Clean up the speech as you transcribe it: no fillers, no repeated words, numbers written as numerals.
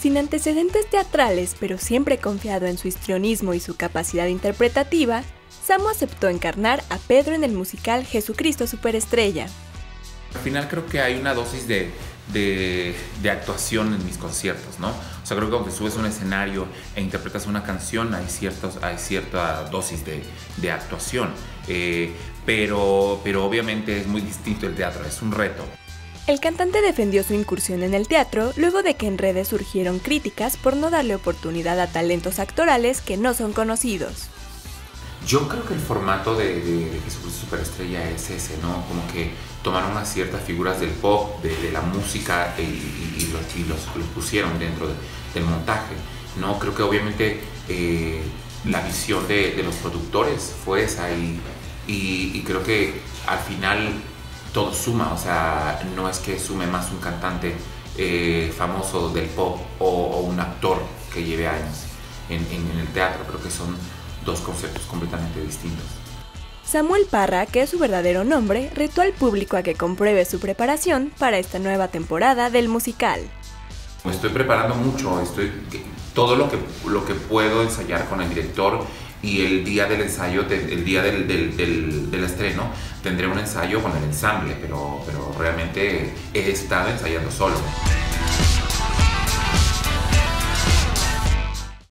Sin antecedentes teatrales, pero siempre confiado en su histrionismo y su capacidad interpretativa, Samo aceptó encarnar a Pedro en el musical Jesucristo Superestrella. Al final creo que hay una dosis de actuación en mis conciertos, ¿no? O sea, creo que aunque subes a un escenario e interpretas una canción, hay cierta dosis de actuación. Pero obviamente es muy distinto el teatro, es un reto. El cantante defendió su incursión en el teatro luego de que en redes surgieron críticas por no darle oportunidad a talentos actorales que no son conocidos. Yo creo que el formato de Jesucristo Superestrella es ese, ¿no? Como que tomaron unas ciertas figuras del pop, de la música y los pusieron dentro del montaje, ¿no? Creo que obviamente la visión de los productores fue esa y creo que al final todo suma, o sea, no es que sume más un cantante famoso del pop o un actor que lleve años en el teatro. Creo que son dos conceptos completamente distintos. Samuel Parra, que es su verdadero nombre, retó al público a que compruebe su preparación para esta nueva temporada del musical. Me estoy preparando mucho, todo lo que puedo ensayar con el director, y el día del ensayo, el día del estreno, tendré un ensayo con el ensamble, pero realmente he estado ensayando solo.